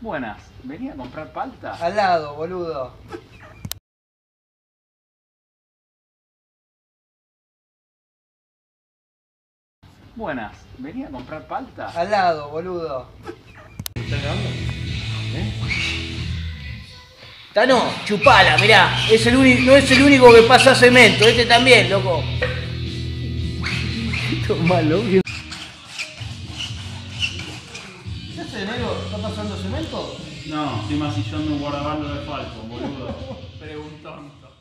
Buenas, ¿venía a comprar palta? Al lado, boludo. Buenas, ¿venía a comprar palta? Al lado, boludo. ¿Estás grabando? Tano, chupala, mirá. No es el único que pasa cemento, este también, loco. Tomalo. ¿Qué hace, negro? ¿Está pasando cemento? No, estoy masillando un guardabarro de Falcon, boludo. Preguntón.